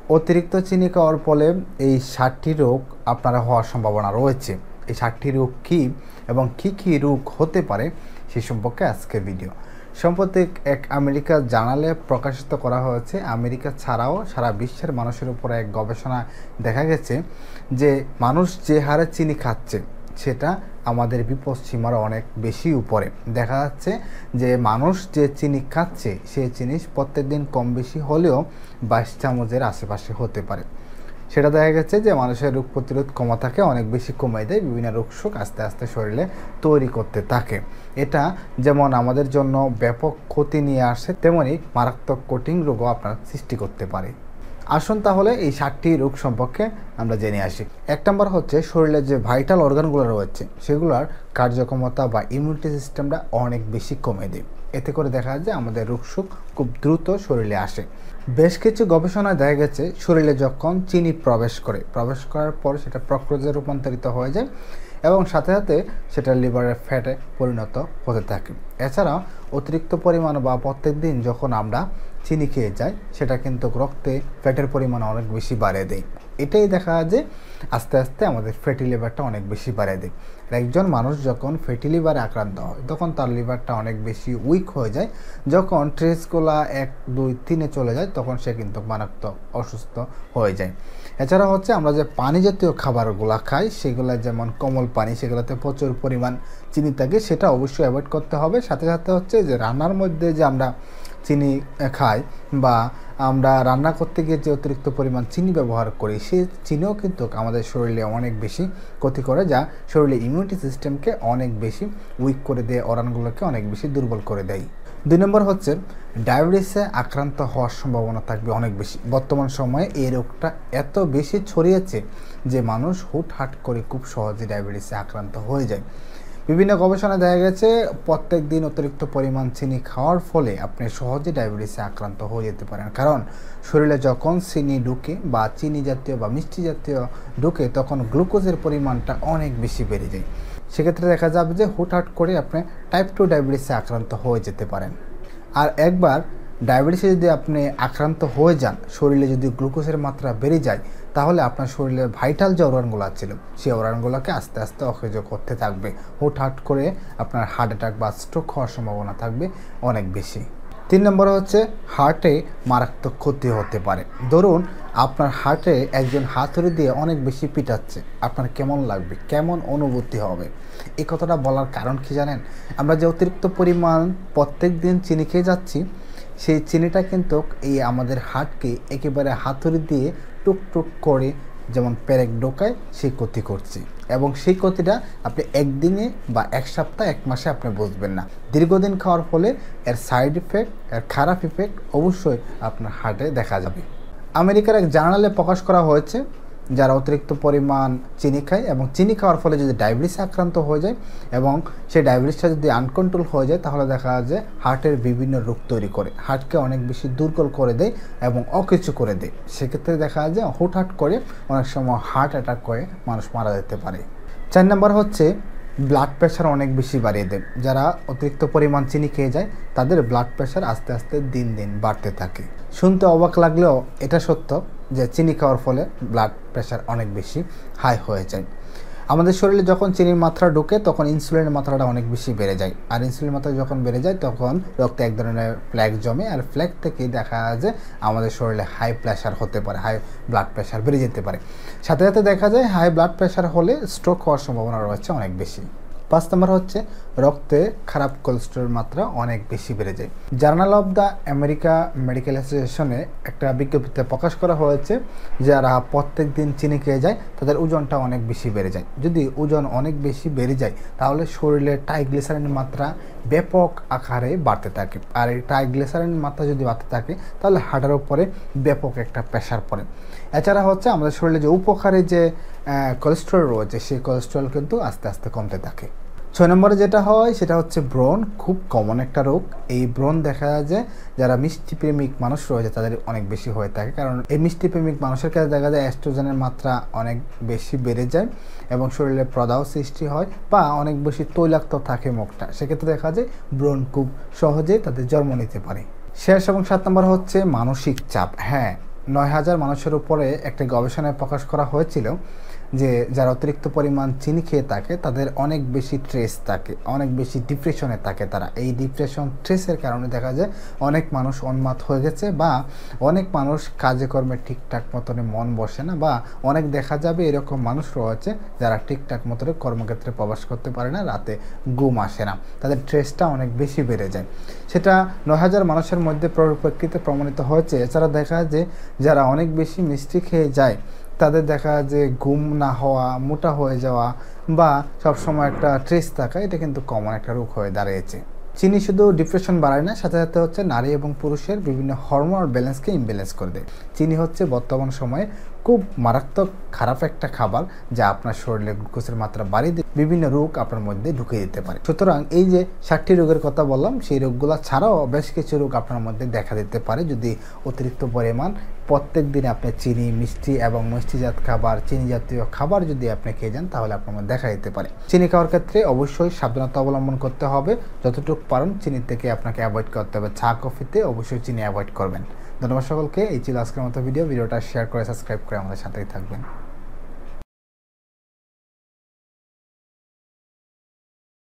অতিরিক্ত চিনি খাওয়ার ফলে এই 60টি রোগ আপনার হওয়ার সম্ভাবনা রয়েছে। এই 60টি রোগ কী এবং কী কী রোগ হতে পারে সে সম্পর্কে আজকের ভিডিও। সম্প্রতি এক আমেরিকার জার্নালে প্রকাশিত করা হয়েছে। আমেরিকা ছাড়াও সারা বিশ্বের মানুষের উপরে এক গবেষণা দেখা গেছে যে মানুষ যে হারে চিনি খাচ্ছে সেটা আমাদের বিপদ সীমার অনেক বেশি উপরে। দেখা যাচ্ছে যে মানুষ যে চিনি খাচ্ছে সেই জিনিস প্রত্যেকদিন কম বেশি হলেও 22 চামচের আশেপাশে হতে পারে। সেটা দেখা গেছে যে মানুষের রোগ প্রতিরোধ ক্ষমতাকে অনেক বেশি কমিয়ে দেয়, বিভিন্ন রোগশোক আস্তে আস্তে শরীরে তৈরি করতে থাকে। এটা যেমন আমাদের জন্য ব্যাপক ক্ষতি নিয়ে আসে, তেমনি মারাত্মক কঠিন রোগও আপনার সৃষ্টি করতে পারে। আসুন তাহলে এই 60টি রোগ সম্পর্কে আমরা জেনে আসি। এক নম্বর হচ্ছে শরীরের যে ভাইটাল অর্গানগুলো রয়েছে সেগুলোর কার্যক্ষমতা বা ইমিউনিটি সিস্টেমটা অনেক বেশি কমে দেয়। এতে করে দেখা যায় আমাদের রোগশোক খুব দ্রুত শরীরে আসে। বেশ কিছু গবেষণায় দেখা গেছে শরীরে যখন চিনি প্রবেশ করার পর সেটা প্রক্রিয়ায় রূপান্তরিত হয়ে যায় এবং সাথে সাথে সেটা লিভারের ফ্যাটে পরিণত হতে থাকে। এছাড়া অতিরিক্ত পরিমাণ বা প্রত্যেক দিন যখন আমরা চিনি খেয়ে যাই সেটা কিন্তু রক্তে ফ্যাটের পরিমাণ অনেক বেশি বাড়িয়ে দেয়। এটাই দেখা যায় যে আস্তে আস্তে আমাদের ফ্যাটি লিভারটা অনেক বেশি বাড়িয়ে দেয়। একজন মানুষ যখন ফ্যাটি লিভারে আক্রান্ত হয় তখন তার লিভারটা অনেক বেশি উইক হয়ে যায়। যখন ট্রেসগুলা 1, 2, 3-এ চলে যায় তখন সে কিন্তু মারাত্মক অসুস্থ হয়ে যায়। এছাড়া হচ্ছে আমরা যে পানি জাতীয় খাবারগুলো খাই সেগুলো যেমন কোমল পানি, সেগুলোতে প্রচুর পরিমাণ চিনি থাকে, সেটা অবশ্যই অ্যাভয়েড করতে হবে। সাথে সাথে হচ্ছে যে রান্নার মধ্যে যে আমরা চিনি খাই বা আমরা রান্না করতে গিয়ে যে অতিরিক্ত পরিমাণ চিনি ব্যবহার করি সেই চিনিও কিন্তু আমাদের শরীরে অনেক বেশি ক্ষতি করে, যা শরীরে ইমিউনিটি সিস্টেমকে অনেক বেশি উইক করে দেয়, অর্গানগুলোকে অনেক বেশি দুর্বল করে দেয়। 2 নম্বর হচ্ছে ডায়াবেটিসে আক্রান্ত হওয়ার সম্ভাবনা থাকবে অনেক বেশি। বর্তমান সময়ে এই রোগটা এত বেশি ছড়িয়েছে যে মানুষ হুটহাট করে খুব সহজে ডায়াবেটিসে আক্রান্ত হয়ে যায়। বিভিন্ন গবেষণায় দেখা গেছে প্রত্যেক দিন অতিরিক্ত পরিমাণ চিনি খাওয়ার ফলে আপনি সহজে ডায়াবেটিসে আক্রান্ত হয়ে যেতে পারেন। কারণ শরীরে যখন চিনি ঢুকে বা চিনি জাতীয় বা মিষ্টি জাতীয় ঢুকে তখন গ্লুকোজের পরিমাণটা অনেক বেশি বেড়ে যায়। সেক্ষেত্রে দেখা যাবে যে হুটহাট করে আপনি টাইপ 2 ডায়াবেটিসে আক্রান্ত হয়ে যেতে পারেন। আর একবার ডায়াবেটিসে যদি আপনি আক্রান্ত হয়ে যান, শরীরে যদি গ্লুকোজের মাত্রা বেড়ে যায় তাহলে আপনার শরীরের ভাইটাল যে অর্গানগুলো ছিল সেই অর্গানগুলোকে আস্তে আস্তে অকেজ করতে থাকবে। হুটহাট করে আপনার হার্ট অ্যাটাক বা স্ট্রোক হওয়ার সম্ভাবনা থাকবে অনেক বেশি। 3 নম্বর হচ্ছে হার্টে মারাত্মক ক্ষতি হতে পারে। ধরুন আপনার হার্টে একজন হাতুড়ি দিয়ে অনেক বেশি পিটাচ্ছে, আপনার কেমন লাগবে, কেমন অনুভূতি হবে? এই কথাটা বলার কারণ কি জানেন? আমরা যে অতিরিক্ত পরিমাণ প্রত্যেক দিন চিনি খেয়ে যাচ্ছি সেই চিনিটা কিন্তু এই আমাদের হার্টকে একেবারে হাতুড়ি দিয়ে টুকটুক করে যেমন পেরেক ঢোকায় সেই ক্ষতি করছে, এবং সেই ক্ষতিটা আপনি একদিনে বা এক সপ্তাহ 1 মাসে আপনি বুঝবেন না। দীর্ঘদিন খাওয়ার ফলে এর সাইড ইফেক্ট, এর খারাপ ইফেক্ট অবশ্যই আপনার হার্টে দেখা যাবে। আমেরিকার এক জার্নালে প্রকাশ করা হয়েছে যারা অতিরিক্ত পরিমাণ চিনি খায় এবং চিনি খাওয়ার ফলে যদি ডায়াবেটিসে আক্রান্ত হয়ে যায় এবং সেই ডায়াবেটিসটা যদি আনকন্ট্রোল হয়ে যায় তাহলে দেখা যায় যে হার্টের বিভিন্ন রোগ তৈরি করে, হার্টকে অনেক বেশি দুর্বল করে দেয় এবং অকেচু করে দেয়। সেক্ষেত্রে দেখা যায় যে হুটহাট করে অনেক সময় হার্ট অ্যাটাক করে মানুষ মারা যেতে পারে। 4 নম্বর হচ্ছে ব্লাড প্রেশার অনেক বেশি বাড়িয়ে দেয়। যারা অতিরিক্ত পরিমাণ চিনি খেয়ে যায় তাদের ব্লাড প্রেশার আস্তে আস্তে দিন দিন বাড়তে থাকে। শুনতে অবাক লাগলেও এটা সত্য যে চিনি খাওয়ার ফলে ব্লাড প্রেশার অনেক বেশি হাই হয়ে যায়। আমাদের শরীরে যখন চিনির মাত্রা ঢোকে তখন ইনসুলিনের মাত্রাটা অনেক বেশি বেড়ে যায়, আর ইনসুলিনের মাত্রা যখন বেড়ে যায় তখন রক্তে এক ধরনের প্লেক জমে, আর প্লেক থেকে দেখা যায় যে আমাদের শরীরে হাই প্রেশার হতে পারে, হাই ব্লাড প্রেশার বেড়ে যেতে পারে। সাথে সাথে দেখা যায় হাই ব্লাড প্রেশার হলে স্ট্রোক হওয়ার সম্ভাবনা রয়েছে অনেক বেশি। 5 নম্বর হচ্ছে রক্তে খারাপ কোলেস্টেরলের মাত্রা অনেক বেশি বেড়ে যায়। Journal of the America medical অ্যাসোসিয়েশনে একটা বিজ্ঞপ্তিতে প্রকাশ করা হয়েছে যারা প্রত্যেক দিন চিনি খেয়ে যায় তাদের ওজনটা অনেক বেশি বেড়ে যায়। যদি ওজন অনেক বেশি বেড়ে যায় তাহলে শরীরে ট্রাইগ্লিসারাইডের মাত্রা ব্যাপক আকারে বাড়তে থাকে, আর এই ট্রাইগ্লিসারাইডের মাত্রা যদি বাড়তে থাকে তাহলে হার্টের উপরে ব্যাপক একটা প্রেশার পড়ে। এছাড়া হচ্ছে আমাদের শরীরে যে উপকারী যে কোলেস্টেরল রয়েছে সেই কোলেস্টেরল কিন্তু আস্তে আস্তে কমতে থাকে। 6 নম্বরে যেটা হয় সেটা হচ্ছে ব্রণ, খুব কমন একটা রোগ। এই ব্রণ দেখা যায় যে যারা মিষ্টি প্রেমিক মানুষ রয়েছে তাদের অনেক বেশি হয়ে থাকে, কারণ এই মিষ্টি প্রেমিক মানুষের কাছে দেখা যায় এস্ট্রোজেনের মাত্রা অনেক বেশি বেড়ে যায় এবং শরীরে প্রদাহ সৃষ্টি হয় বা অনেক বেশি তৈলাক্ত থাকে মুখটা। সেক্ষেত্রে দেখা যায় ব্রণ খুব সহজেই তাদের জন্ম নিতে পারে। শেষ এবং 7 নম্বর হচ্ছে মানসিক চাপ। হ্যাঁ, ৯,০০০ মানুষের উপরে একটা গবেষণায় প্রকাশ করা হয়েছিল যে যারা অতিরিক্ত পরিমাণ চিনি খেয়ে থাকে তাদের অনেক বেশি স্ট্রেস থাকে, অনেক বেশি ডিপ্রেশনে থাকে তারা। এই ডিপ্রেশন স্ট্রেসের কারণে দেখা যায় অনেক মানুষ উন্মাদ হয়ে গেছে, বা অনেক মানুষ কাজে কর্মে ঠিকঠাক মতনে মন বসে না, বা অনেক দেখা যাবে এরকম মানুষ রয়েছে যারা ঠিকঠাক মতনে কর্মক্ষেত্রে প্রবেশ করতে পারে না, রাতে ঘুম আসে না, তাদের স্ট্রেসটা অনেক বেশি বেড়ে যায়। সেটা ৯,০০০ মানুষের মধ্যে পরিপ্রেক্ষিতে প্রমাণিত হয়েছে। এছাড়া দেখা যায় যে যারা অনেক বেশি মিষ্টি খেয়ে যায় তাদের দেখা যে ঘুম না হওয়া, মোটা হয়ে যাওয়া, বা সবসময় একটা স্ট্রেস থাকা, এটা কিন্তু কমন একটা রোগ হয়ে দাঁড়িয়েছে। চিনি শুধু ডিপ্রেশন বাড়ায় না, সাথে সাথে হচ্ছে নারী এবং পুরুষের বিভিন্ন হরমোনাল ব্যালেন্সকে ইমব্যালেন্স করে দেয়। চিনি হচ্ছে বর্তমান সময়ে খুব মারাত্মক খারাপ একটা খাবার, যা আপনার শরীরে গ্লুকোজের মাত্রা বাড়িয়ে দিয়ে বিভিন্ন রোগ আপনার মধ্যে ঢুকে দিতে পারে। সুতরাং এই যে 60টি রোগের কথা বললাম, সেই রোগগুলো ছাড়াও বেশ কিছু রোগ আপনার মধ্যে দেখা দিতে পারে যদি অতিরিক্ত পরিমাণ প্রত্যেক দিন আপনি চিনি, মিষ্টি এবং মিষ্টিজাত খাবার, চিনি জাতীয় খাবার যদি আপনি খেয়ে যান, তাহলে আপনার মধ্যে দেখা দিতে পারে। চিনি খাওয়ার ক্ষেত্রে অবশ্যই সাবধানতা অবলম্বন করতে হবে। যতটুকু পারেন চিনি থেকে আপনাকে অ্যাভয়েড করতে হবে। চা কফিতে অবশ্যই চিনি অ্যাভয়েড করবেন। ধন্যবাদ সকলকে। এই ছিল আজকের মতো ভিডিওটা শেয়ার করে সাবস্ক্রাইব করে আমাদের সাথেই থাকবেন।